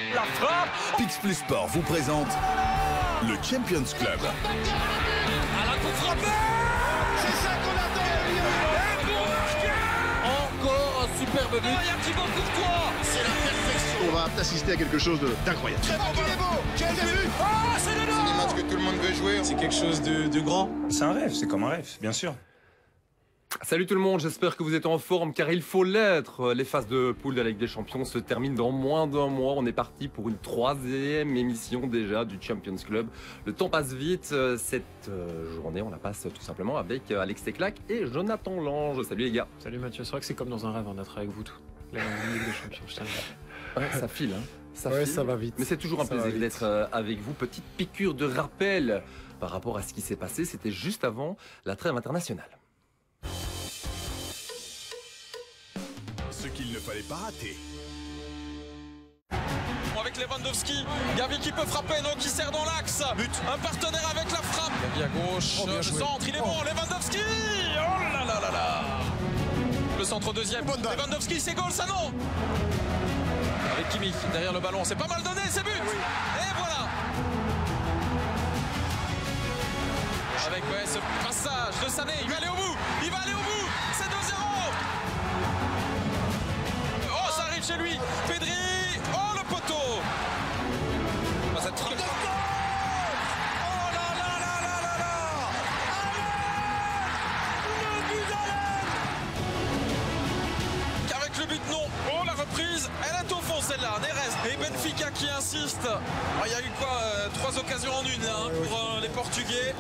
La frappe. Pix Plus Sport vous présente le Champions Club. À la coup frappé. C'est ça qu'on attend. Et pour marquer. Encore un superbe but. Il y a Thibaut Courtois. C'est la perfection. On va assister à quelque chose d'incroyable. Très bon ballon. Quel but. Oh, c'est le C'est des matchs que tout le monde veut jouer. C'est quelque chose de grand. C'est un rêve, c'est comme un rêve, bien sûr. Salut tout le monde, j'espère que vous êtes en forme car il faut l'être. Les phases de poule de la Ligue des Champions se terminent dans moins d'un mois. On est parti pour une 3e émission déjà du Champions Club. Le temps passe vite. Cette journée, on la passe tout simplement avec Alex Teclac et Jonathan Lange. Salut les gars. Salut Mathieu, c'est vrai que c'est comme dans un rêve d'être avec vous tous. La Ligue des Champions, je t'aime. Ouais, ça file, hein. Ça va vite. Mais c'est toujours un plaisir d'être avec vous. Petite piqûre de rappel par rapport à ce qui s'est passé. C'était juste avant la trêve internationale. Ce qu'il ne fallait pas rater. Avec Lewandowski, Gavi qui peut frapper, non, qui sert dans l'axe. But. Un partenaire avec la frappe. Gavi à gauche, le centre, il est bon. Lewandowski. Oh là là là là. Le centre deuxième. Lewandowski, c'est goal, ça non. Avec Kimmich derrière le ballon, c'est pas mal donné, c'est but. Et voilà. Avec ce passage de Sané, il va aller au bout. Il va aller au bout. C'est 2-0. Oh, ça arrive chez lui. Pedri. Oh, le poteau. Oh, cette frappe. Oh là là là là là là. Alain. Le but d'Alain. Qu'avec le but, non. Oh, la reprise. Elle est au fond, celle-là. Neres et Benfica qui insistent. Oh, il y a eu quoi 3 occasions en une hein, pour les Portugais.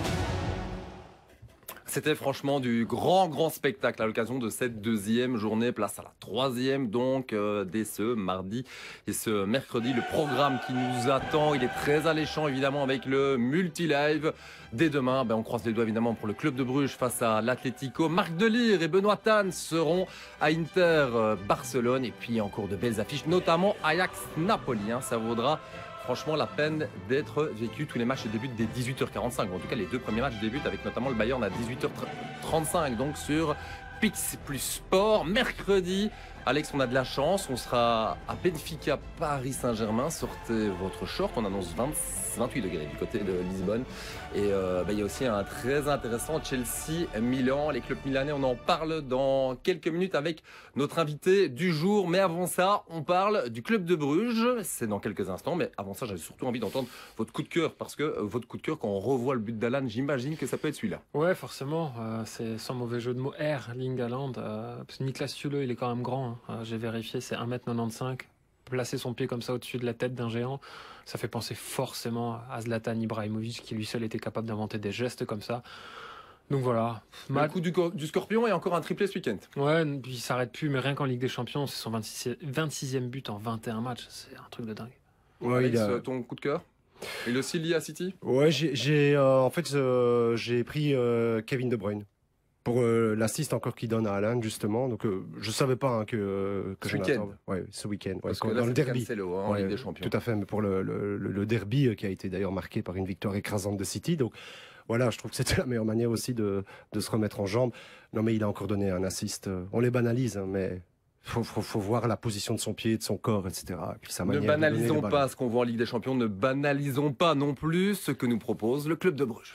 C'était franchement du grand spectacle à l'occasion de cette 2e journée. Place à la 3e donc dès ce mardi et ce mercredi. Le programme qui nous attend, il est très alléchant évidemment avec le multi-live. Dès demain, on croise les doigts évidemment pour le club de Bruges face à l'Atlético. Marc Delire et Benoît Tan seront à Inter Barcelone. Et puis encore de belles affiches, notamment Ajax-Napoli. Ça vaudra franchement la peine d'être vécu. Tous les matchs débutent dès 18h45. En tout cas, les 2 premiers matchs débutent avec notamment le Bayern à 18h35. Donc sur Pix Plus Sport. Mercredi, Alex, on a de la chance. On sera à Benfica, Paris Saint-Germain. Sortez votre short. On annonce 28 degrés du côté de Lisbonne. Et il y a aussi un très intéressant Chelsea-Milan. Les clubs milanais, on en parle dans quelques minutes avec notre invité du jour. Mais avant ça, on parle du club de Bruges. C'est dans quelques instants. Mais avant ça, j'avais surtout envie d'entendre votre coup de cœur. Parce que votre coup de cœur, quand on revoit le but d'Alan, j'imagine que ça peut être celui-là. Ouais, forcément. C'est sans mauvais jeu de mots. Erling Haaland. Niklas Süle, il est quand même grand. J'ai vérifié, c'est 1m95. Placer son pied comme ça au-dessus de la tête d'un géant, ça fait penser forcément à Zlatan Ibrahimovic qui lui seul était capable d'inventer des gestes comme ça. Donc voilà. Le coup du Scorpion et encore un triplé ce week-end. Ouais, puis il s'arrête plus, mais rien qu'en Ligue des Champions, c'est son 26e but en 21 matchs, c'est un truc de dingue. Ouais, Alex, ton coup de cœur? Il est aussi lié à City? Ouais, en fait j'ai pris Kevin De Bruyne. Pour l'assist encore qu'il donne à Haaland justement, donc je savais pas que ce week-end. Ouais, ce week-end. Ouais, parce que là, dans le derby, en Ligue des Champions. Tout à fait, mais pour le derby qui a été d'ailleurs marqué par une victoire écrasante de City, donc voilà, je trouve que c'était la meilleure manière aussi de se remettre en jambes. Non, mais il a encore donné un assist. On les banalise, hein, mais faut voir la position de son pied, de son corps, etc. Et puis sa manière ne banalisons pas ce qu'on voit en Ligue des Champions. Ne banalisons pas non plus ce que nous propose le club de Bruges.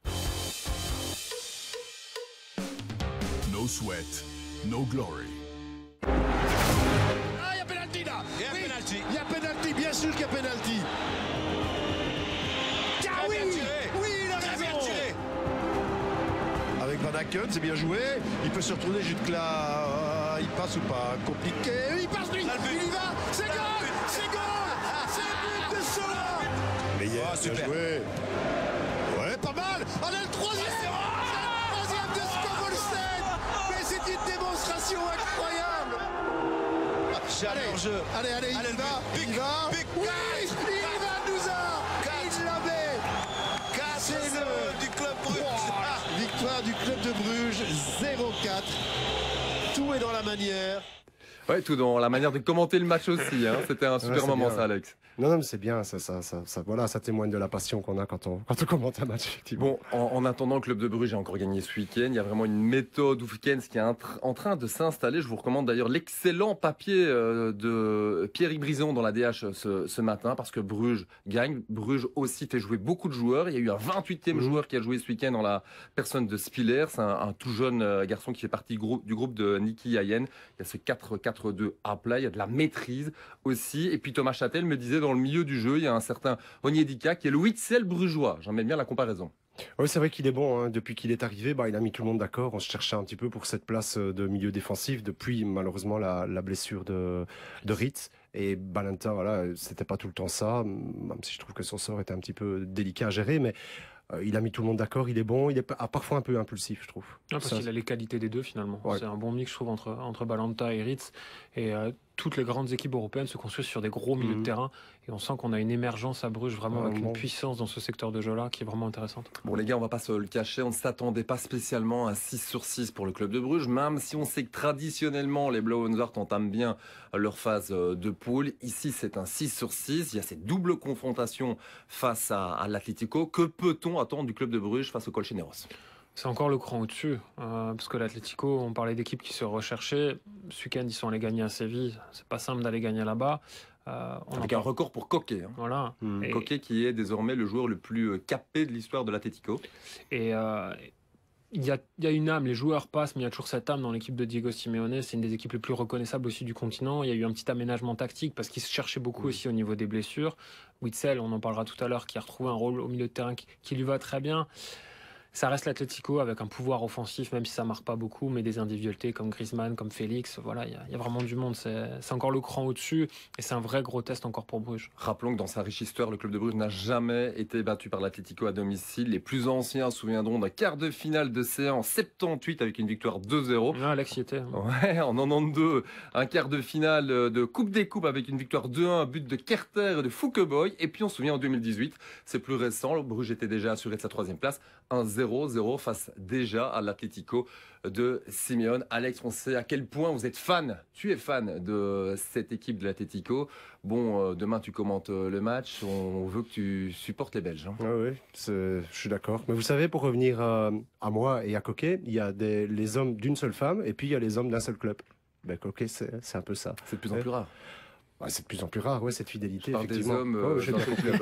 No sweat, no glory. Ah, il y a pénalty là. Il y a pénalty, bien sûr qu'il y a pénalty. Ah oui, il a raison. Avec Van Aken, c'est bien joué. Il peut se retourner jusque-là. Il passe ou pas? Compliqué. Il passe lui. Il y va. C'est goal. C'est goal. C'est but de Sola. Mais bien joué. Ouais, pas mal. Allez, le troisième. Incroyable. Allez, il va. Oui, il va il l'avait. C'est le du club Bruges. Victoire du club de Bruges, 0-4. Tout est dans la manière. Ouais, tout dans la manière de commenter le match aussi. Hein. C'était un super moment, bien. ça, Alex. Non, mais c'est bien, voilà, ça témoigne de la passion qu'on a quand on commente un match, effectivement. Bon, en attendant, le club de Bruges a encore gagné ce week-end. Il y a vraiment une méthode Hoefkens qui est en train de s'installer. Je vous recommande d'ailleurs l'excellent papier de Pierre Brison dans la DH ce matin, parce que Bruges gagne. Bruges aussi fait jouer beaucoup de joueurs. Il y a eu un 28e joueur qui a joué ce week-end dans la personne de Spiller. C'est un tout jeune garçon qui fait partie du groupe de Niki Hayen. Il y a ce 4-4-2 à plat. Il y a de la maîtrise aussi. Et puis Thomas Châtel me disait dans le milieu du jeu, il y a un certain Onyedika qui est le Witsel brugeois. J'aime bien la comparaison. Oui, c'est vrai qu'il est bon. Hein. Depuis qu'il est arrivé, il a mis tout le monde d'accord. On se cherchait un petit peu pour cette place de milieu défensif depuis malheureusement la blessure de Ritz. Et Balanta, voilà, c'était pas tout le temps ça, même si je trouve que son sort était un petit peu délicat à gérer, mais il a mis tout le monde d'accord, il est bon, il est parfois un peu impulsif, je trouve. Parce qu'il a les qualités des deux finalement. Ouais. C'est un bon mix, je trouve, entre Balanta et Ritz. Et toutes les grandes équipes européennes se construisent sur des gros milieux de terrain. Et on sent qu'on a une émergence à Bruges, vraiment avec une puissance dans ce secteur de jeu-là qui est vraiment intéressante. Bon les gars, on va pas se le cacher, on ne s'attendait pas spécialement à 6/6 pour le club de Bruges, même si on sait que traditionnellement les Blauenwart entament bien leur phase de poule. Ici c'est un 6/6, il y a cette double confrontation face à l'Atlético. Que peut-on attendre du club de Bruges face au Colchoneros ? C'est encore le cran au-dessus, parce que l'Atlético, on parlait d'équipes qui se recherchaient. Ce week-end, ils sont allés gagner à Séville. C'est pas simple d'aller gagner là-bas. Avec un record pour Coquet. Hein. Voilà. Coquet qui est désormais le joueur le plus capé de l'histoire de l'Atlético. Et il y a une âme, les joueurs passent, mais il y a toujours cette âme dans l'équipe de Diego Simeone. C'est une des équipes les plus reconnaissables aussi du continent. Il y a eu un petit aménagement tactique parce qu'il se cherchait beaucoup aussi au niveau des blessures. Witsel, on en parlera tout à l'heure, qui a retrouvé un rôle au milieu de terrain qui lui va très bien. Ça reste l'Atlético avec un pouvoir offensif, même si ça marque pas beaucoup, mais des individualités comme Griezmann, comme Félix, voilà, il y a vraiment du monde. C'est encore le cran au-dessus et c'est un vrai gros test encore pour Bruges. Rappelons que dans sa riche histoire, le club de Bruges n'a jamais été battu par l'Atlético à domicile. Les plus anciens se souviendront d'un quart de finale de C1 en 78 avec une victoire 2-0. Ah, Alex y était. Ouais, en 92, un quart de finale de Coupe des Coupes avec une victoire 2-1, un but de Kerter et de Foukeboy. Et puis on se souvient en 2018, c'est plus récent, le Bruges était déjà assuré de sa 3e place, 1-0 face déjà à l'Atlético de Simeone. Alex, on sait à quel point vous êtes fan, tu es fan de cette équipe de l'Atlético. Bon, demain tu commentes le match, on veut que tu supportes les Belges. Hein. Oui, je suis d'accord. Mais vous savez, pour revenir à moi et à Coquet, il y a les hommes d'une seule femme et puis il y a les hommes d'un seul club. Ben, Coquet, c'est un peu ça. C'est de plus en plus rare. Ouais, c'est de plus en plus rare, ouais, cette fidélité. Des hommes j'ai bien compris.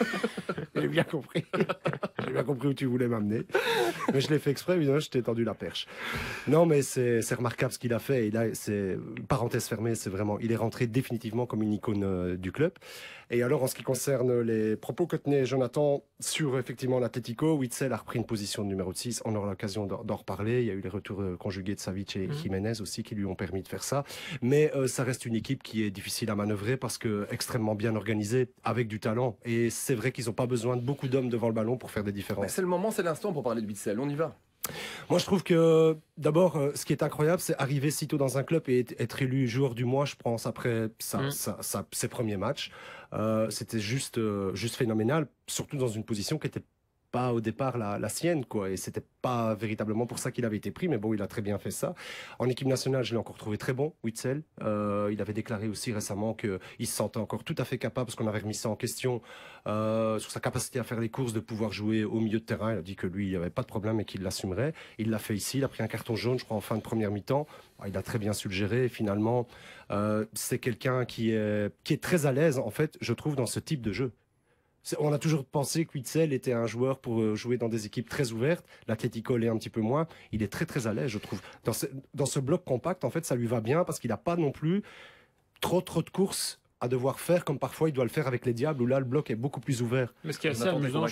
J'ai bien compris. J'ai bien compris où tu voulais m'amener. Mais je l'ai fait exprès, évidemment, je t'ai tendu la perche. Non, mais c'est remarquable ce qu'il a fait. Et là, c'est parenthèse fermée, c'est vraiment, il est rentré définitivement comme une icône du club. Et alors, en ce qui concerne les propos que tenait Jonathan sur effectivement l'Atlético, Witsel a repris une position de numéro 6. On aura l'occasion d'en reparler. Il y a eu les retours conjugués de Savic et Jiménez aussi qui lui ont permis de faire ça. Mais ça reste une équipe qui est difficile à manœuvrer parce que extrêmement bien organisée, avec du talent. Et c'est vrai qu'ils n'ont pas besoin de beaucoup d'hommes devant le ballon pour faire des différences. C'est le moment, c'est l'instant pour parler de Witsel. On y va. Moi, je trouve que, d'abord, ce qui est incroyable, c'est arriver si tôt dans un club et être élu joueur du mois, je pense, après ses premiers matchs. C'était juste phénoménal, surtout dans une position qui n'était pas au départ la sienne, quoi. Et c'était pas véritablement pour ça qu'il avait été pris, mais bon, il a très bien fait ça. En équipe nationale, je l'ai encore trouvé très bon, Witsel. Il avait déclaré aussi récemment qu'il se sentait encore tout à fait capable, parce qu'on avait remis ça en question, sur sa capacité à faire les courses, de pouvoir jouer au milieu de terrain. Il a dit que lui, il n'y avait pas de problème et qu'il l'assumerait. Il l'a fait ici, il a pris un carton jaune, je crois, en fin de première mi-temps. Il a très bien su le gérer. Et finalement, c'est quelqu'un qui est très à l'aise, en fait, je trouve, dans ce type de jeu. On a toujours pensé que Witsel était un joueur pour jouer dans des équipes très ouvertes. L'Atlético l'est un petit peu moins. Il est très très à l'aise, je trouve. Dans ce bloc compact, en fait, ça lui va bien parce qu'il n'a pas non plus trop de courses à devoir faire comme parfois il doit le faire avec les Diables où là le bloc est beaucoup plus ouvert. Mais ce qui est assez amusant,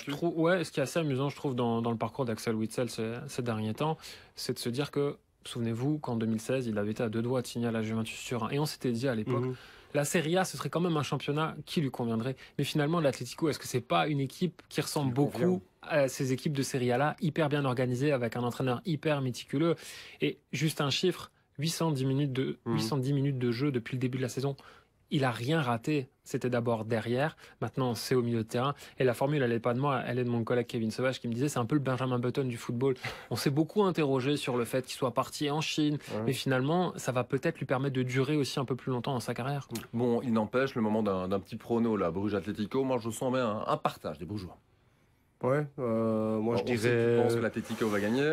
je trouve, dans le parcours d'Axel Witsel ces derniers temps, c'est de se dire que, souvenez-vous qu'en 2016, il avait été à 2 doigts de signer à la Juventus Turin. Et on s'était dit à l'époque, la Serie A, ce serait quand même un championnat qui lui conviendrait. Mais finalement, l'Atlético, est-ce que c'est pas une équipe qui ressemble beaucoup à ces équipes de Serie A-là, hyper bien organisées, avec un entraîneur hyper méticuleux? Et juste un chiffre, 810 minutes de jeu depuis le début de la saison. il a rien raté. C'était d'abord derrière, maintenant c'est au milieu de terrain. Et la formule, elle n'est pas de moi, elle est de mon collègue Kevin Sauvage qui me disait c'est un peu le Benjamin Button du football. On s'est beaucoup interrogé sur le fait qu'il soit parti en Chine, mais finalement, ça va peut-être lui permettre de durer aussi un peu plus longtemps dans sa carrière. Bon, il n'empêche, le moment d'un petit prono, là, Bruges Atlético, moi je sens bien un partage des Brugeois. Ouais, moi je On sait dirais. qui pense que l'Atlético va gagner.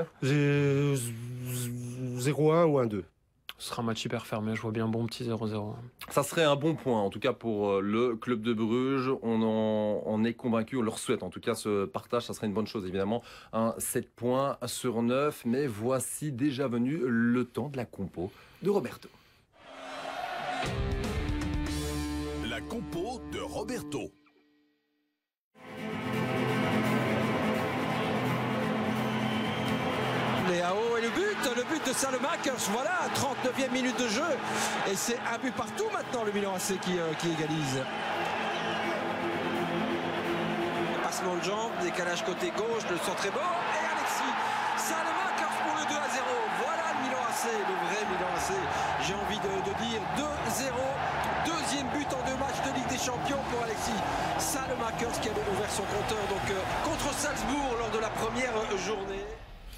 0-1 ou 1-2. Ce sera un match hyper fermé, je vois bien un bon petit 0-0. Ça serait un bon point, en tout cas pour le club de Bruges. On est convaincu, on leur souhaite en tout cas ce partage, ça serait une bonne chose évidemment. Un 7 points sur 9, mais voici déjà venu le temps de la compo de Roberto. La compo de Roberto. Léao et le but de Salemakers, voilà, 39e minute de jeu. Et c'est un but partout maintenant, le Milan AC qui égalise. Passement de jambe, décalage côté gauche, le centre est beau. Et Alexis Salemakers pour le 2-0. Voilà le Milan AC, le vrai Milan AC. J'ai envie de dire 2-0. Deuxième but en 2 matchs de Ligue des Champions pour Alexis Salemakers qui avait ouvert son compteur donc, contre Salzbourg lors de la première journée.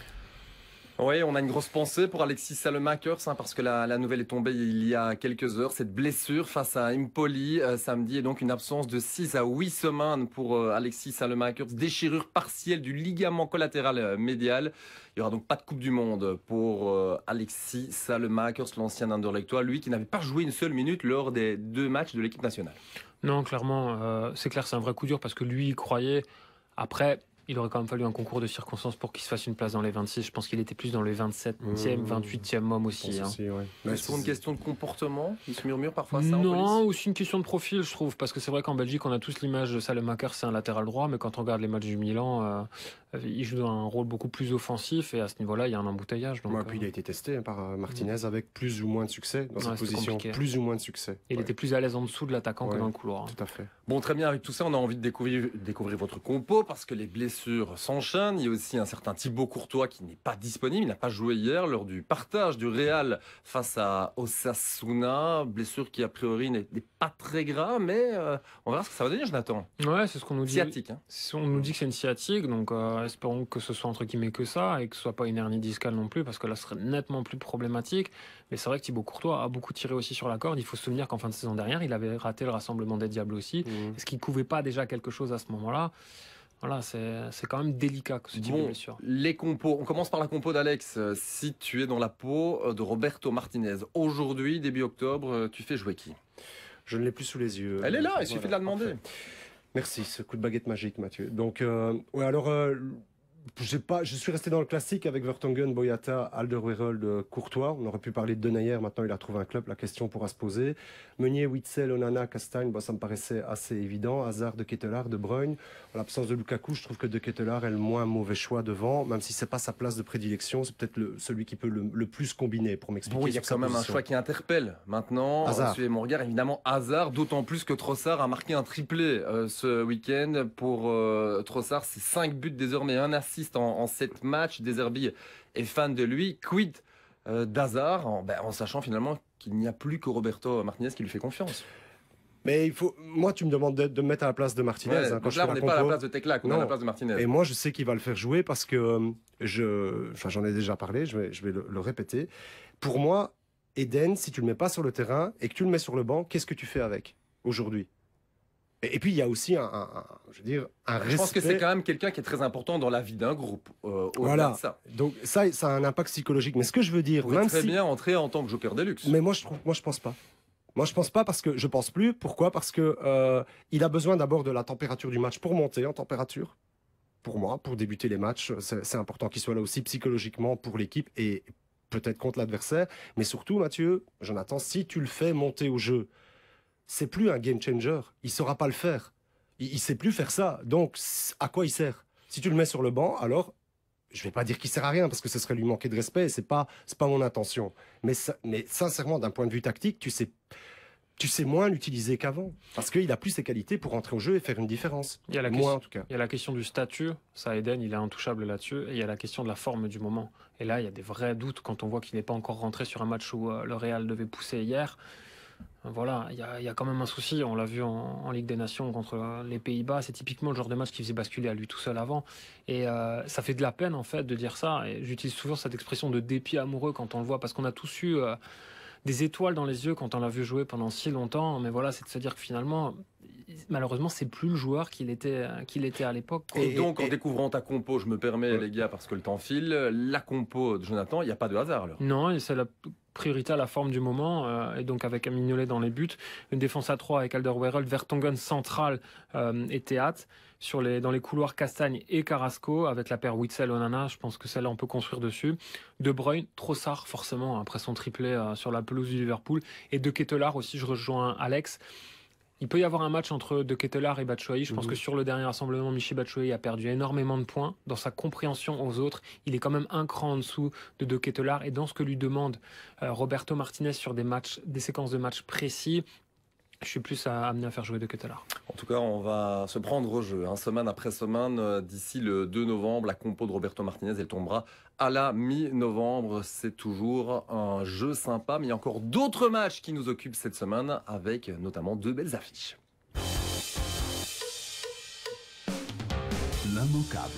Oui, on a une grosse pensée pour Alexis Salemakers parce que la nouvelle est tombée il y a quelques heures. Cette blessure face à Empoli samedi et donc une absence de 6 à 8 semaines pour Alexis Salemakers. Déchirure partielle du ligament collatéral médial. Il n'y aura donc pas de Coupe du Monde pour Alexis Salemakers, l'ancien Anderlechtois, lui qui n'avait pas joué une seule minute lors des 2 matchs de l'équipe nationale. Non, clairement, c'est clair, c'est un vrai coup dur parce que lui, il croyait. Après, il aurait quand même fallu un concours de circonstances pour qu'il se fasse une place dans les 26. Je pense qu'il était plus dans les 27e, 28e homme aussi. Mais c'est pour une question de comportement, il se murmure parfois ça. Non, aussi une question de profil, je trouve. Parce que c'est vrai qu'en Belgique, on a tous l'image de Salemakers, c'est un latéral droit. Mais quand on regarde les matchs du Milan, il joue un rôle beaucoup plus offensif. Et à ce niveau-là, il y a un embouteillage. Donc, puis il a été testé par Martinez avec plus ou moins de succès. Dans cette position, compliqué. Plus ou moins de succès. Il était plus à l'aise en dessous de l'attaquant que dans le couloir. Tout à fait. Bon, très bien, avec tout ça, on a envie de découvrir votre compo parce que les blessures s'enchaînent. Il y a aussi un certain Thibaut Courtois qui n'est pas disponible. Il n'a pas joué hier lors du partage du Real face à Osasuna. Blessure qui, a priori, n'est pas très grave, mais on verra ce que ça va donner, Jonathan. Ouais, c'est ce qu'on nous dit. Sciatique. Hein. On nous dit que c'est une sciatique, donc espérons que ce soit entre guillemets que ça et que ce soit pas une hernie discale non plus, parce que là, ce serait nettement plus problématique. Mais c'est vrai que Thibaut Courtois a beaucoup tiré aussi sur la corde. Il faut se souvenir qu'en fin de saison dernière, il avait raté le rassemblement des Diables aussi. Est-ce qu'il ne couvait pas déjà quelque chose à ce moment-là? Voilà, c'est quand même délicat ce type de blessure. Les compos, on commence par la compo d'Alex. Si tu es dans la peau de Roberto Martinez, aujourd'hui, début octobre, tu fais jouer qui? Je ne l'ai plus sous les yeux. Elle est là, il suffit de la demander. Merci, ce coup de baguette magique, Mathieu. Donc, je suis resté dans le classique avec Vertonghen, Boyata, Alderweireld, Courtois. On aurait pu parler de Denayer, maintenant il a trouvé un club, la question pourra se poser. Meunier, Witzel, Onana, Castagne, ça me paraissait assez évident. Hazard, De Ketelaere, De Bruyne. En l'absence de Lukaku, je trouve que De Ketelaere est le moins mauvais choix devant, même si c'est pas sa place de prédilection, c'est peut-être celui qui peut le plus combiner pour m'expliquer. Bon, il y a quand même un choix qui interpelle. Maintenant, suivez mon regard, évidemment, Hazard, d'autant plus que Trossard a marqué un triplé ce week-end. Pour Trossard, c'est 5 buts désormais, un assist en 7 matchs. Deserbi est fan de lui. Quid d'Hazard, en sachant finalement qu'il n'y a plus que Roberto Martinez qui lui fait confiance. Mais moi, tu me demandes de me mettre à la place de Martinez. Ouais, donc là, on n'est pas à la place de Teclac, on est à la place de Martinez. Et moi, je sais qu'il va le faire jouer parce que j'en ai déjà parlé, je vais le répéter. Pour moi, Eden, si tu le mets pas sur le terrain et que tu le mets sur le banc, qu'est-ce que tu fais avec aujourd'hui? Et puis, il y a aussi un respect. Je pense que c'est quand même quelqu'un qui est très important dans la vie d'un groupe. Voilà. Donc, ça a un impact psychologique. Mais ce que je veux dire... Il pourrait très bien entrer en tant que joker de luxe. Mais moi, je pense pas. Moi, je pense pas parce que je pense plus. Pourquoi? Parce que il a besoin d'abord de la température du match pour monter en température. Pour moi, pour débuter les matchs, c'est important qu'il soit là aussi psychologiquement pour l'équipe et peut-être contre l'adversaire. Mais surtout, Mathieu, Jonathan, si tu le fais monter au jeu, c'est plus un game changer. Il saura pas le faire. Il sait plus faire ça. Donc, à quoi il sert? Si tu le mets sur le banc, alors, je vais pas dire qu'il sert à rien parce que ce serait lui manquer de respect. C'est pas mon intention. Mais sincèrement, d'un point de vue tactique, tu sais moins l'utiliser qu'avant parce qu'il a plus ses qualités pour entrer au jeu et faire une différence. Il y a la Moi, en tout cas. Il y a la question du statut. Ça, Eden, il est intouchable là-dessus. Et il y a la question de la forme du moment. Et là, il y a des vrais doutes quand on voit qu'il n'est pas encore rentré sur un match où le Real devait pousser hier. Voilà, il y a quand même un souci. On l'a vu en Ligue des Nations contre les Pays-Bas. C'est typiquement le genre de match qui faisait basculer à lui tout seul avant. Et ça fait de la peine, en fait, de dire ça. Et j'utilise souvent cette expression de dépit amoureux quand on le voit, parce qu'on a tous eu des étoiles dans les yeux quand on l'a vu jouer pendant si longtemps. Mais voilà, c'est de se dire que finalement, malheureusement, c'est plus le joueur qu'il était à l'époque. Et donc, en découvrant ta compo, je me permets, les gars, parce que le temps file, la compo de Jonathan, il n'y a pas de hasard, alors. Non, et c'est la priorité à la forme du moment, et donc avec Mignolet dans les buts, une défense à 3 avec Alderweireld, Vertonghen central et Théâtre, dans les couloirs Castagne et Carrasco, avec la paire Witsel-Onana, je pense que celle-là on peut construire dessus. De Bruyne, Trossard forcément, après son triplé sur la pelouse du Liverpool, et De Ketelaere aussi, je rejoins Alex. Il peut y avoir un match entre De Ketelaere et Batshuayi. Je pense que sur le dernier rassemblement, Michy Batshuayi a perdu énormément de points. Dans sa compréhension aux autres, il est quand même un cran en dessous de Ketelaere. Et dans ce que lui demande Roberto Martinez sur des séquences de matchs précis, je suis plus amené à faire jouer De Ketelaere. En tout cas, on va se prendre au jeu, semaine après semaine. D'ici le 2 novembre, la compo de Roberto Martinez, elle tombera à la mi-novembre. C'est toujours un jeu sympa, mais il y a encore d'autres matchs qui nous occupent cette semaine, avec notamment 2 belles affiches. L'immanquable.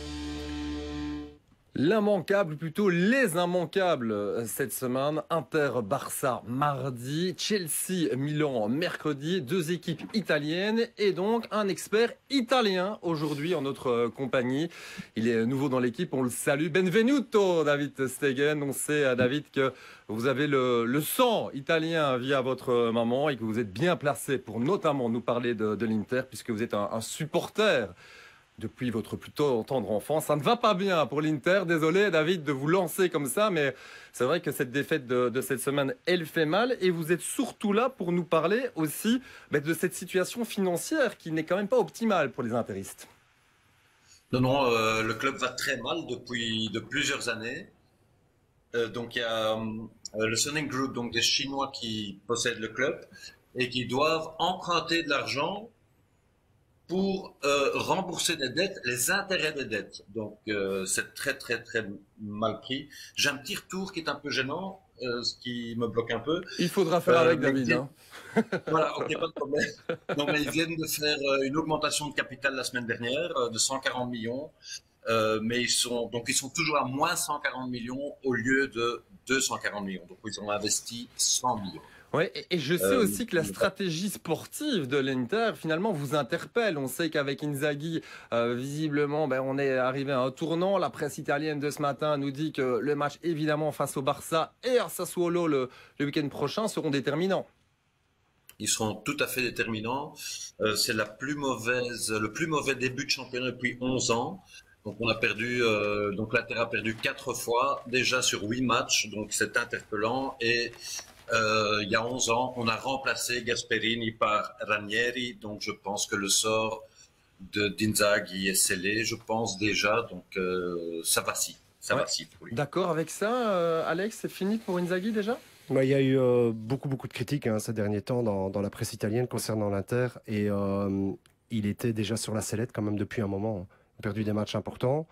L'immanquable, plutôt les immanquables cette semaine. Inter-Barça mardi, Chelsea-Milan mercredi, 2 équipes italiennes et donc un expert italien aujourd'hui en notre compagnie. Il est nouveau dans l'équipe, on le salue. Benvenuto David Stegen. On sait, David, que vous avez le sang italien via votre maman et que vous êtes bien placé pour notamment nous parler de l'Inter, puisque vous êtes un supporter depuis votre plutôt tendre enfance. Ça ne va pas bien pour l'Inter. Désolé, David, de vous lancer comme ça, mais c'est vrai que cette défaite de cette semaine, elle fait mal. Et vous êtes surtout là pour nous parler aussi de cette situation financière qui n'est quand même pas optimale pour les interistes. Non, le club va très mal depuis plusieurs années. Donc il y a le Suning Group, donc des Chinois qui possèdent le club et qui doivent emprunter de l'argent pour rembourser des dettes, les intérêts des dettes. Donc c'est très très très mal pris. J'ai un petit retour qui est un peu gênant, ce qui me bloque un peu. Il faudra faire avec David. Voilà, ok, pas de problème. Donc ils viennent de faire une augmentation de capital la semaine dernière de 140 millions. Mais ils sont toujours à moins 140 millions au lieu de 240 millions. Donc ils ont investi 100 millions. Ouais, et je sais aussi que la stratégie sportive de l'Inter, finalement, vous interpelle. On sait qu'avec Inzaghi, visiblement, on est arrivé à un tournant. La presse italienne de ce matin nous dit que le match, évidemment, face au Barça et à Sassuolo le week-end prochain seront déterminants. Ils seront tout à fait déterminants. C'est le plus mauvais début de championnat depuis 11 ans. Donc on a perdu, donc l'Inter a perdu 4 fois, déjà sur 8 matchs. Donc c'est interpellant. Et il y a 11 ans, on a remplacé Gasperini par Ranieri, donc je pense que le sort d'Inzaghi est scellé, je pense déjà, donc ça vacille pour lui. D'accord avec ça, Alex, c'est fini pour Inzaghi déjà ? Il y a eu beaucoup de critiques ces derniers temps dans la presse italienne concernant l'Inter, et il était déjà sur la sellette quand même depuis un moment. Il a perdu des matchs importants.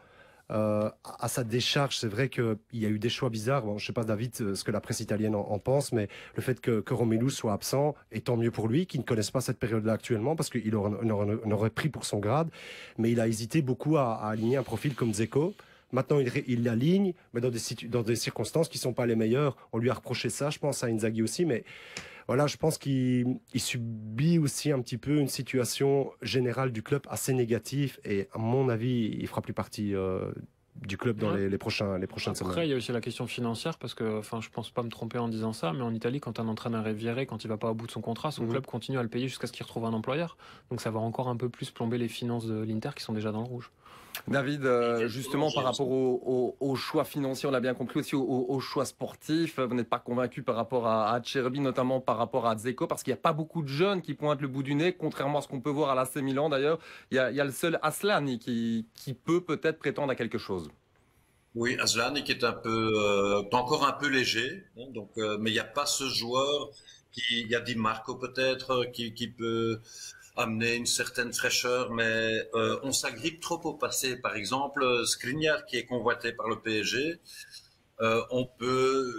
À sa décharge, c'est vrai qu'il y a eu des choix bizarres. Bon, je ne sais pas, David, ce que la presse italienne en pense, mais le fait que Romelu soit absent, est tant mieux pour lui, qu'il ne connaisse pas cette période-là actuellement, parce qu'il aurait pris pour son grade. Mais il a hésité beaucoup à aligner un profil comme Dzeko. Maintenant, il l'aligne, mais dans des circonstances qui ne sont pas les meilleures. On lui a reproché ça, je pense, à Inzaghi aussi, mais voilà, je pense qu'il subit aussi un petit peu une situation générale du club assez négative, et à mon avis, il ne fera plus partie du club dans les prochaines semaines. Après, il y a aussi la question financière, parce que, je pense pas me tromper en disant ça, mais en Italie, quand un entraîneur est viré, quand il va pas au bout de son contrat, son club continue à le payer jusqu'à ce qu'il retrouve un employeur. Donc ça va encore un peu plus plomber les finances de l'Inter qui sont déjà dans le rouge. David, justement par rapport au choix financier, on l'a bien compris aussi, au choix sportif, vous n'êtes pas convaincu par rapport à Cherby, notamment par rapport à Dzeko, parce qu'il n'y a pas beaucoup de jeunes qui pointent le bout du nez, contrairement à ce qu'on peut voir à l'AC Milan d'ailleurs. Il y a le seul Aslani qui peut peut-être prétendre à quelque chose. Oui, Aslani qui est encore un peu léger, hein, donc, mais il n'y a pas ce joueur, il y a Di Marco peut-être qui peut amener une certaine fraîcheur, mais on s'agrippe trop au passé. Par exemple, Skriniar qui est convoité par le PSG, on peut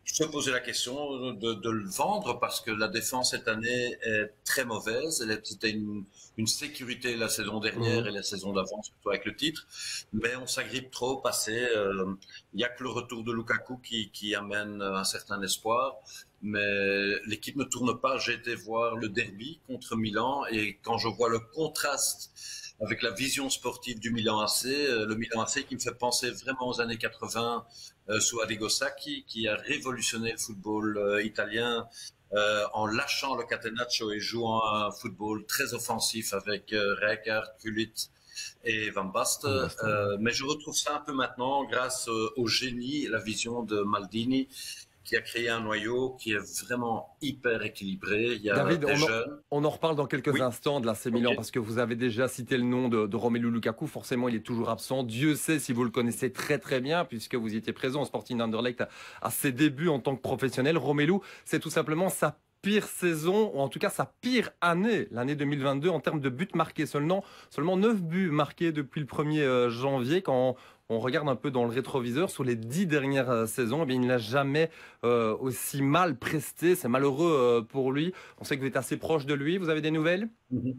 se poser la question de le vendre parce que la défense cette année est très mauvaise. C'était une sécurité la saison dernière et la saison d'avant, surtout avec le titre. Mais on s'agrippe trop au passé. Il n'y a que le retour de Lukaku qui amène un certain espoir. Mais l'équipe ne tourne pas. J'ai été voir le derby contre Milan et quand je vois le contraste avec la vision sportive du Milan AC, le Milan AC qui me fait penser vraiment aux années 80 sous Arrigo Sacchi, qui a révolutionné le football italien en lâchant le catenaccio et jouant un football très offensif avec Rijkaard, Gullit et Van Basten. Mais je retrouve ça un peu maintenant grâce au génie et la vision de Maldini, qui a créé un noyau qui est vraiment hyper équilibré. Il y a David, des jeunes. on en reparle dans quelques instants de l'AC Milan, parce que vous avez déjà cité le nom de Romelu Lukaku. Forcément, il est toujours absent. Dieu sait si vous le connaissez très très bien, puisque vous y étiez présent au Sporting Anderlecht à ses débuts en tant que professionnel. Romelu, c'est tout simplement sa pire saison, ou en tout cas sa pire année, l'année 2022, en termes de buts marqués. Seulement 9 buts marqués depuis le 1er janvier. Quand on regarde un peu dans le rétroviseur, sur les 10 dernières saisons, eh bien, il n'a jamais aussi mal presté. C'est malheureux pour lui. On sait que vous êtes assez proche de lui. Vous avez des nouvelles ?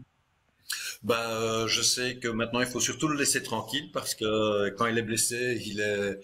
Je sais que maintenant, il faut surtout le laisser tranquille parce que quand il est blessé, il est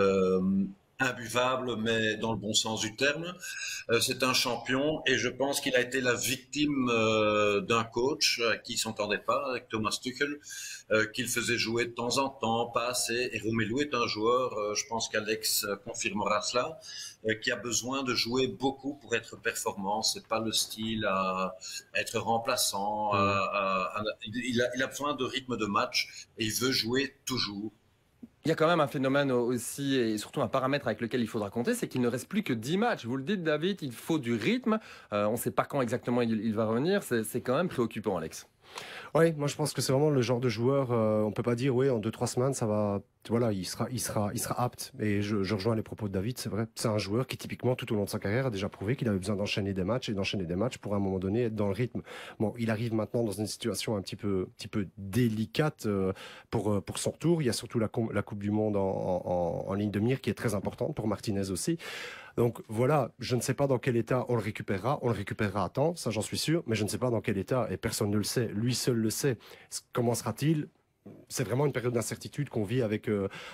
imbuvable, mais dans le bon sens du terme. C'est un champion et je pense qu'il a été la victime d'un coach qui s'entendait pas, avec Thomas Tuchel, qu'il faisait jouer de temps en temps, pas assez. Et Romelu est un joueur, je pense qu'Alex confirmera cela, qui a besoin de jouer beaucoup pour être performant. C'est pas le style à être remplaçant. Il a besoin de rythme de match et il veut jouer toujours. Il y a quand même un phénomène aussi, et surtout un paramètre avec lequel il faudra compter, c'est qu'il ne reste plus que 10 matchs. Vous le dites, David, il faut du rythme. On ne sait pas quand exactement il va revenir. C'est quand même préoccupant, Alex. Oui, moi je pense que c'est vraiment le genre de joueur, on peut pas dire oui en 2-3 semaines ça va, voilà, il sera apte. Et je rejoins les propos de David, c'est vrai, c'est un joueur qui typiquement tout au long de sa carrière a déjà prouvé qu'il avait besoin d'enchaîner des matchs pour à un moment donné être dans le rythme. Bon, il arrive maintenant dans une situation un petit peu délicate pour son retour. Il y a surtout la Coupe du Monde en ligne de mire qui est très importante pour Martinez aussi. Donc voilà, je ne sais pas dans quel état on le récupérera à temps, ça j'en suis sûr, mais je ne sais pas dans quel état, et personne ne le sait, lui seul le sait. Comment sera-t-il ? C'est vraiment une période d'incertitude qu'on vit avec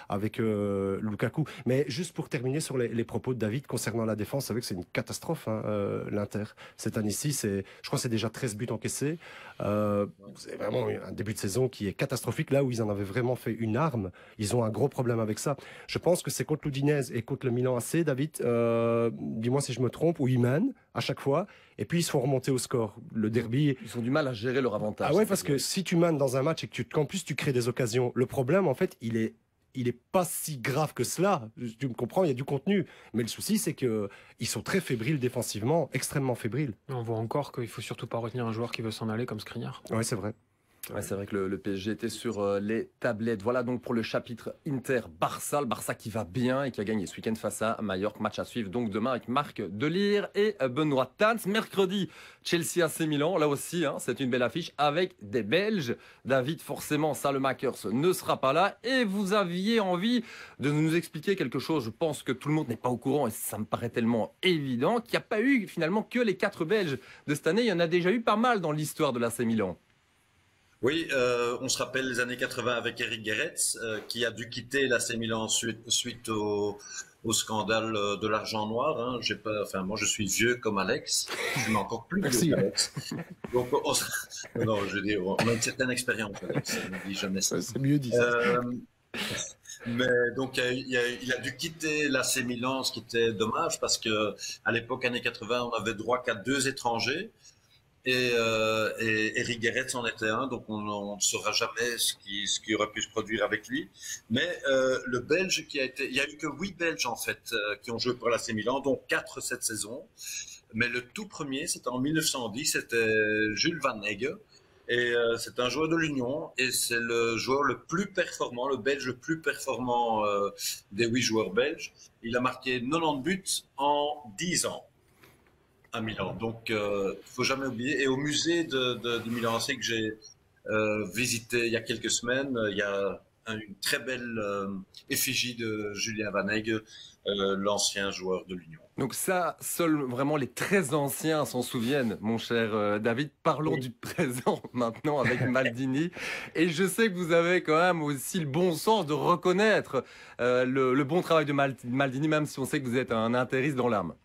Lukaku. Mais juste pour terminer sur les propos de David concernant la défense, vous savez que c'est une catastrophe, l'Inter. Cette année-ci, je crois que c'est déjà 13 buts encaissés. C'est vraiment un début de saison qui est catastrophique. Là où ils en avaient vraiment fait une arme, ils ont un gros problème avec ça. Je pense que c'est contre l'Udinese et contre le Milan AC, David, dis-moi si je me trompe, où ils mènent à chaque fois. Et puis ils se font remonter au score. Le derby... Ils ont du mal à gérer leur avantage. Ah ouais, parce que si tu mènes dans un match et qu'en plus tu crées des occasions, le problème en fait, il est pas si grave que cela. Tu me comprends, il y a du contenu. Mais le souci, c'est qu'ils sont très fébriles défensivement, extrêmement fébriles. On voit encore qu'il faut surtout pas retenir un joueur qui veut s'en aller comme Skriniar. Oui, c'est vrai. Ouais, c'est vrai que le PSG était sur les tablettes. Voilà donc pour le chapitre Inter-Barça. Le Barça qui va bien et qui a gagné ce week-end face à Mallorca. Match à suivre donc demain avec Marc Delire et Benoît Tans. Mercredi, Chelsea AC Milan. Là aussi, c'est une belle affiche avec des Belges. David, forcément, Salemakers ne sera pas là. Et vous aviez envie de nous expliquer quelque chose. Je pense que tout le monde n'est pas au courant et ça me paraît tellement évident qu'il n'y a pas eu finalement que les 4 Belges de cette année. Il y en a déjà eu pas mal dans l'histoire de l'AC Milan. Oui, on se rappelle les années 80 avec Eric Gerets, qui a dû quitter l'AC Milan suite au scandale de l'argent noir. Moi, je suis vieux comme Alex. Je suis encore plus vieux qu'Alex. Donc, je veux dire, on a une certaine expérience, Alex. On dit jamais ça. C'est mieux dit. Mais donc, il a dû quitter l'AC Milan, ce qui était dommage parce que à l'époque, années 80, on avait droit qu'à 2 étrangers. Et Eric Gerets en était un, donc on ne saura jamais ce qui aurait pu se produire avec lui. Mais le Belge il y a eu que 8 Belges en fait qui ont joué pour l'AC Milan, dont 4 cette saison. Mais le tout premier, c'était en 1910, c'était Jules Van Heghe. Et c'est un joueur de l'Union et c'est le joueur le plus performant, le Belge le plus performant des 8 joueurs belges. Il a marqué 90 buts en 10 ans. À Milan. Donc, faut jamais oublier. Et au musée du Milan AC que j'ai visité il y a quelques semaines, il y a une très belle effigie de Julien Van Heghe, l'ancien joueur de l'Union. Donc ça, seuls vraiment les très anciens s'en souviennent, mon cher David. Parlons du présent maintenant avec Maldini. Et je sais que vous avez quand même aussi le bon sens de reconnaître le bon travail de Maldini, même si on sait que vous êtes un interiste dans l'âme.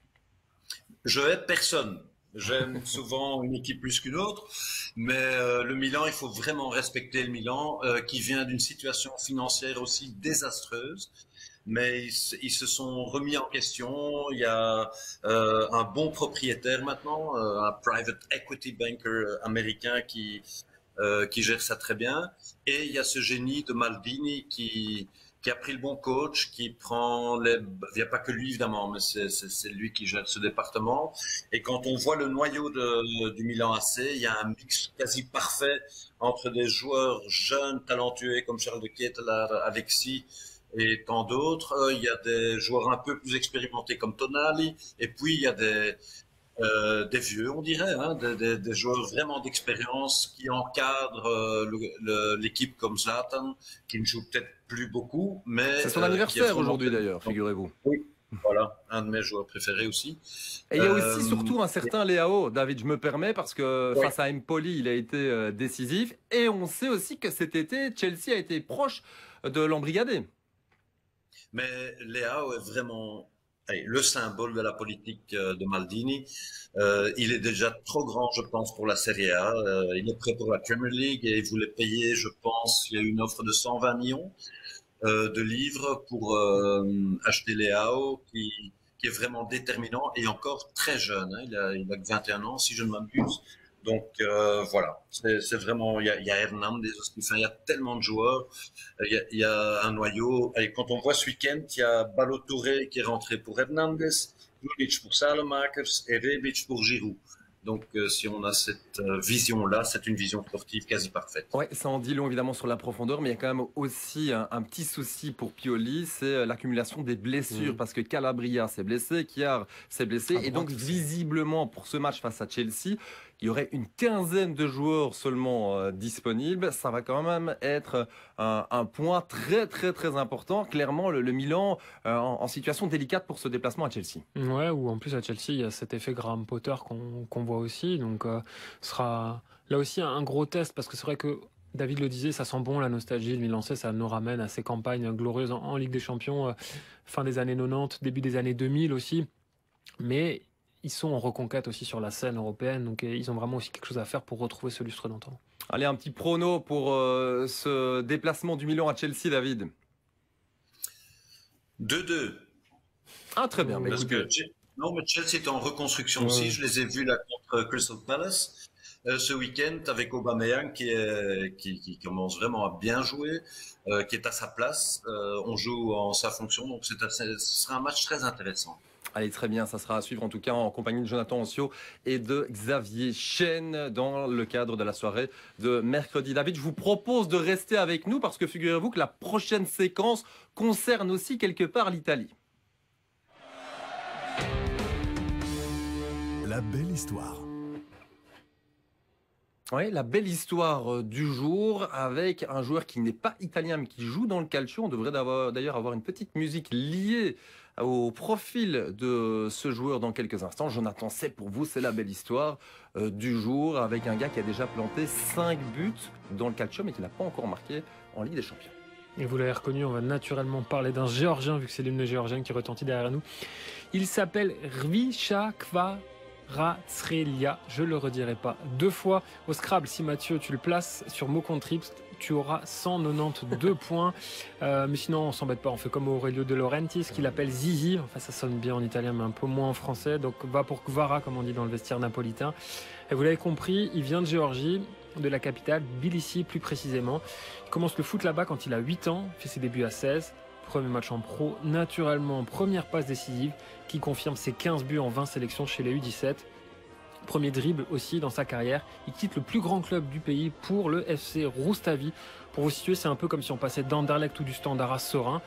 Je hais personne. J'aime souvent une équipe plus qu'une autre, mais le Milan, il faut vraiment respecter le Milan, qui vient d'une situation financière aussi désastreuse. Mais ils se sont remis en question. Il y a un bon propriétaire maintenant, un private equity banker américain qui gère ça très bien. Et il y a ce génie de Maldini qui a pris le bon coach, qui prend les... Il n'y a pas que lui évidemment, mais c'est lui qui gère ce département. Et quand on voit le noyau du Milan AC, il y a un mix quasi parfait entre des joueurs jeunes, talentueux comme Charles de Ketelaar, Alexis et tant d'autres. Il y a des joueurs un peu plus expérimentés comme Tonali, et puis il y a des vieux, on dirait, hein, des joueurs vraiment d'expérience qui encadrent l'équipe comme Zlatan, qui ne joue peut-être plus beaucoup, mais... C'est son anniversaire aujourd'hui d'ailleurs, figurez-vous. Oui, voilà, un de mes joueurs préférés aussi. Et il y a aussi surtout un certain Leao, David, je me permets, parce que face à Empoli, il a été décisif, et on sait aussi que cet été, Chelsea a été proche de l'embrigader. Mais Leao est vraiment le symbole de la politique de Maldini. Il est déjà trop grand, je pense, pour la Serie A. Il est prêt pour la Premier League et il voulait payer, je pense, il y a eu une offre de 120 millions de livres pour acheter Leao, qui est vraiment déterminant et encore très jeune. Hein. Il a que 21 ans, si je ne m'abuse. Donc voilà, c'est vraiment, il y a Hernandez aussi, enfin, il y a tellement de joueurs, il y a un noyau. Et quand on voit ce week-end, il y a Balotouré qui est rentré pour Hernandez, Juric pour Salemakers et Rebic pour Giroud. Donc si on a cette vision-là, c'est une vision sportive quasi parfaite. Ouais, ça en dit long évidemment sur la profondeur, mais il y a quand même aussi un petit souci pour Pioli, c'est l'accumulation des blessures, parce que Calabria s'est blessé, Kjaer s'est blessé, et donc visiblement pour ce match face à Chelsea, il y aurait une quinzaine de joueurs seulement disponibles. Ça va quand même être un point très très très important. Clairement, le Milan en situation délicate pour ce déplacement à Chelsea. Ouais, ou en plus à Chelsea, il y a cet effet Graham Potter qu'on voit aussi. Donc ce sera là aussi un gros test, parce que c'est vrai que David le disait, ça sent bon la nostalgie. Le Milan, ça nous ramène à ces campagnes glorieuses en Ligue des Champions, fin des années 90, début des années 2000 aussi. Mais ils sont en reconquête aussi sur la scène européenne, donc ils ont vraiment aussi quelque chose à faire pour retrouver ce lustre d'antan. Allez, un petit prono pour ce déplacement du Milan à Chelsea, David. 2-2. Ah, très bien. Parce que non, mais Chelsea est en reconstruction aussi. Je les ai vus là contre Crystal Palace ce week-end avec Aubameyang qui commence vraiment à bien jouer, qui est à sa place. On joue en sa fonction, donc ce sera un match très intéressant. Allez, très bien, ça sera à suivre en tout cas en compagnie de Jonathan Ancio et de Xavier Chêne dans le cadre de la soirée de mercredi. David, je vous propose de rester avec nous parce que figurez-vous que la prochaine séquence concerne aussi quelque part l'Italie. La belle histoire. Oui, la belle histoire du jour avec un joueur qui n'est pas italien mais qui joue dans le calcio. On devrait d'ailleurs avoir une petite musique liée au profil de ce joueur dans quelques instants. Jonathan, c'est pour vous, c'est la belle histoire du jour avec un gars qui a déjà planté 5 buts dans le calcio mais qui n'a pas encore marqué en Ligue des Champions. Et vous l'avez reconnu, on va naturellement parler d'un Géorgien vu que c'est l'hymne géorgien qui retentit derrière nous. Il s'appelle Rvicha Kvaratskhelia, je le redirai pas 2 fois. Au Scrabble, si Mathieu tu le places sur mot contre trips, tu auras 192 points. Mais sinon, on s'embête pas, on fait comme Aurelio De Laurentiis qui l'appelle Zizi. Enfin, ça sonne bien en italien, mais un peu moins en français. Donc, va pour Kvara, comme on dit dans le vestiaire napolitain. Et vous l'avez compris, il vient de Géorgie, de la capitale, Tbilissi plus précisément. Il commence le foot là-bas quand il a 8 ans, fait ses débuts à 16. Premier match en pro, naturellement, première passe décisive qui confirme ses 15 buts en 20 sélections chez les U17. Premier dribble aussi dans sa carrière. Il quitte le plus grand club du pays pour le FC Roustavi. Pour vous situer, c'est un peu comme si on passait d'Anderlecht ou du Standard à Sorin.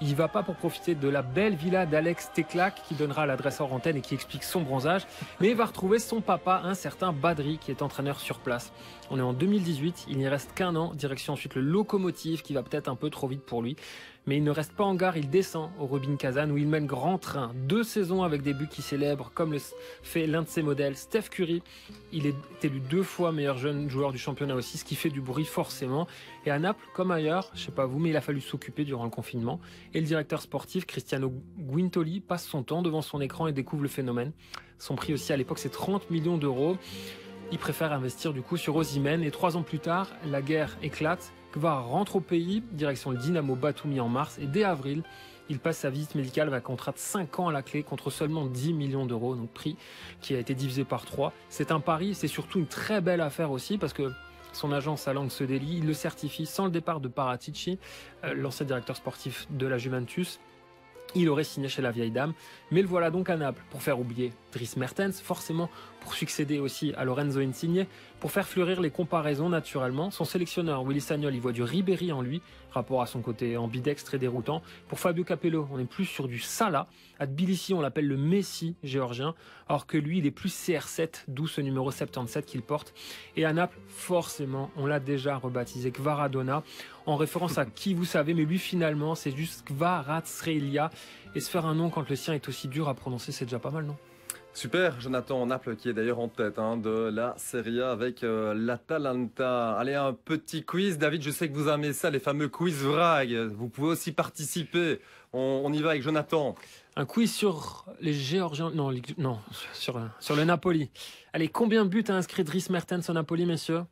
Il y va pas pour profiter de la belle villa d'Alex Teclac qui donnera l'adresse hors antenne et qui explique son bronzage, mais il va retrouver son papa, un certain Badri, qui est entraîneur sur place. On est en 2018, il n'y reste qu'un an, direction ensuite le Lokomotiv qui va peut-être un peu trop vite pour lui. Mais il ne reste pas en gare, il descend au Rubin Kazan où il mène grand train. 2 saisons avec des buts qui célèbrent, comme le fait l'un de ses modèles, Steph Curry. Il est élu 2 fois meilleur jeune joueur du championnat aussi, ce qui fait du bruit forcément. Et à Naples, comme ailleurs, je sais pas vous, mais il a fallu s'occuper durant le confinement. Et le directeur sportif, Cristiano Guintoli, passe son temps devant son écran et découvre le phénomène. Son prix aussi à l'époque, c'est 30 millions d'euros. Il préfère investir du coup sur Osimhen et 3 ans plus tard, la guerre éclate. Kvara rentre au pays, direction le Dynamo Batumi en mars et dès avril, il passe sa visite médicale avec un contrat de 5 ans à la clé contre seulement 10 millions d'euros, donc prix qui a été divisé par 3. C'est un pari, c'est surtout une très belle affaire aussi parce que son agence à langue se délie, il le certifie sans le départ de Paratici, l'ancien directeur sportif de la Juventus. Il aurait signé chez la vieille dame, mais le voilà donc à Naples pour faire oublier Dries Mertens, forcément pour succéder aussi à Lorenzo Insigne, pour faire fleurir les comparaisons naturellement. Son sélectionneur Willy Sagnol, il voit du Ribéry en lui, rapport à son côté ambidextre et déroutant. Pour Fabio Capello, on est plus sur du Salah. À Tbilissi, on l'appelle le Messi géorgien, alors que lui, il est plus CR7, d'où ce numéro 77 qu'il porte. Et à Naples, forcément, on l'a déjà rebaptisé Kvaradona, en référence à qui vous savez, mais lui finalement, c'est juste Kvaratskhelia. Et se faire un nom quand le sien est aussi dur à prononcer, c'est déjà pas mal, non? Super, Jonathan Naples qui est d'ailleurs en tête de la Serie A avec l'Atalanta. Allez, un petit quiz. David, je sais que vous aimez ça, les fameux quiz vrag. Vous pouvez aussi participer. On y va avec Jonathan. Un quiz sur les Géorgiens. Non, sur le Napoli. Allez, combien de buts a inscrit Dries Mertens au Napoli, messieurs?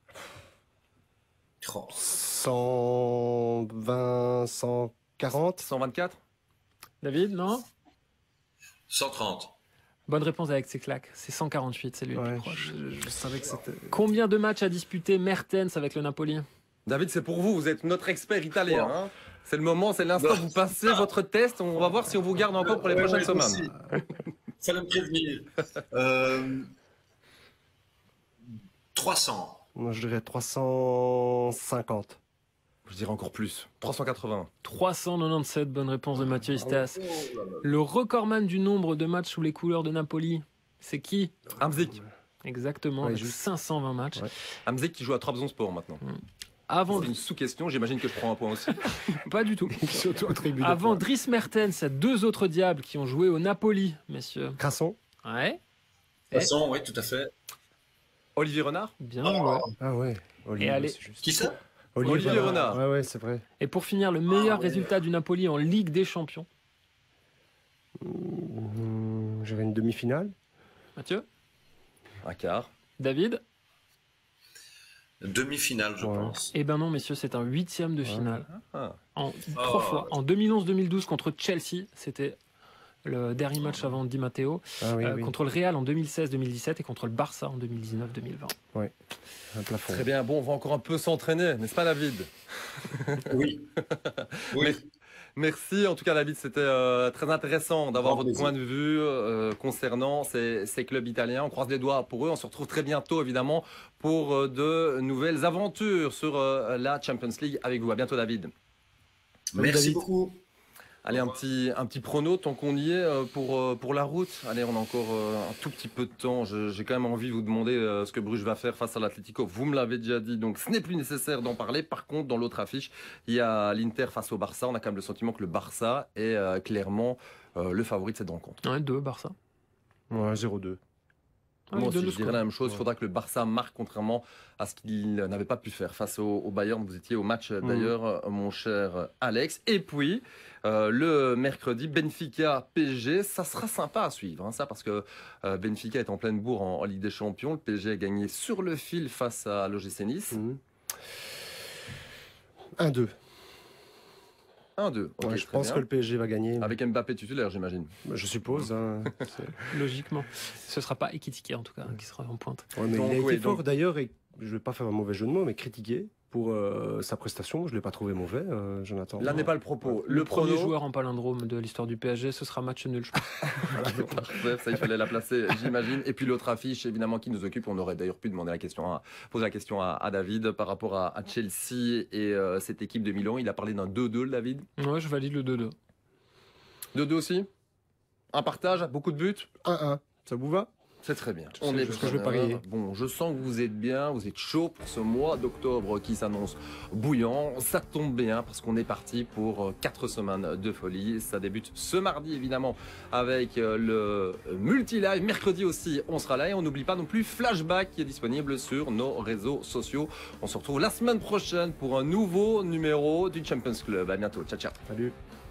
120, 140. 124. David, non? 130. Bonne réponse avec ses claques. C'est 148, c'est lui le plus proche. Je savais que c'était... Combien de matchs a disputé Mertens avec le Napoli? David, c'est pour vous. Vous êtes notre expert italien. C'est le moment, c'est l'instant. Vous passez votre test. On va voir si on vous garde encore pour les prochaines semaines. Fallait me prévenir. 300. Moi, je dirais 350. Je dirais encore plus. 380. 397, bonne réponse de Mathieu Istas. Le recordman du nombre de matchs sous les couleurs de Napoli, c'est qui? Hamzik. Exactement, avec 520 matchs. Ouais. Hamzik qui joue à Trabzonspor maintenant. Avant... C'est une sous-question, j'imagine que je prends un point aussi. Pas du tout. Avant Dries Mertens, il y a 2 autres diables qui ont joué au Napoli, messieurs. Crasson. Ouais. Crasson, oui, tout à fait. Olivier Renard. Bien joué. Ah ouais. Olivier, et allez. Qui ça? Olivier Renard. Ouais, c'est vrai. Et pour finir, le meilleur résultat du Napoli en Ligue des Champions. J'avais une demi-finale. Mathieu? Un quart. David? Demi-finale, je pense. Eh ben non, messieurs, c'est un 8e de finale. En 3 fois. En 2011-2012 contre Chelsea, c'était le dernier match avant Di Matteo. Contre le Real en 2016-2017 et contre le Barça en 2019-2020. Oui. Un plafond. Très bien. Bon, on va encore un peu s'entraîner, n'est-ce pas, David? Oui. Merci. En tout cas, David, c'était très intéressant d'avoir votre point de vue concernant ces clubs italiens. On croise les doigts pour eux. On se retrouve très bientôt, évidemment, pour de nouvelles aventures sur la Champions League avec vous. À bientôt, David. Merci beaucoup. Allez, un petit prono, tant qu'on y est, pour la route. Allez, on a encore un tout petit peu de temps. J'ai quand même envie de vous demander ce que Bruges va faire face à l'Atlético. Vous me l'avez déjà dit, donc ce n'est plus nécessaire d'en parler. Par contre, dans l'autre affiche, il y a l'Inter face au Barça. On a quand même le sentiment que le Barça est clairement le favori de cette rencontre. Ouais, 2 Barça. Ouais, 0-2. Moi aussi, je dirais la même chose. Il faudra que le Barça marque, contrairement à ce qu'il n'avait pas pu faire face au Bayern. Vous étiez au match d'ailleurs, mon cher Alex. Et puis, le mercredi, Benfica-PSG. Ça sera sympa à suivre, ça, parce que Benfica est en pleine bourre en Ligue des Champions. Le PSG a gagné sur le fil face à l'OGC Nice. 1-2. 1-2. Okay, je pense que le PSG va gagner. Avec Mbappé titulaire, j'imagine. Je suppose. Logiquement. Ce ne sera pas Ekitike, en tout cas, qui sera en pointe. Ouais, mais donc, il a été fort, d'ailleurs, et je ne vais pas faire un mauvais jeu de mots, mais critiqué pour sa prestation. Je ne l'ai pas trouvé mauvais, Jonathan. Là n'est pas le propos. Le premier joueur en palindrome de l'histoire du PSG, ce sera match nul, je pense. Parfait, ça, il fallait la placer, j'imagine. Et puis l'autre affiche, évidemment, qui nous occupe. On aurait d'ailleurs pu poser la question à David par rapport à Chelsea et cette équipe de Milan. Il a parlé d'un 2-2, David. Ouais, je valide le 2-2. 2-2 aussi. Un partage, beaucoup de buts. 1-1. Ça vous va? C'est très bien. On est parce que je vais parier. Bon, je sens que vous êtes bien, vous êtes chaud pour ce mois d'octobre qui s'annonce bouillant. Ça tombe bien parce qu'on est parti pour 4 semaines de folie. Ça débute ce mardi évidemment avec le multi-live. Mercredi aussi, on sera là et on n'oublie pas non plus Flashback qui est disponible sur nos réseaux sociaux. On se retrouve la semaine prochaine pour un nouveau numéro du Champions Club. À bientôt. Ciao, ciao. Salut.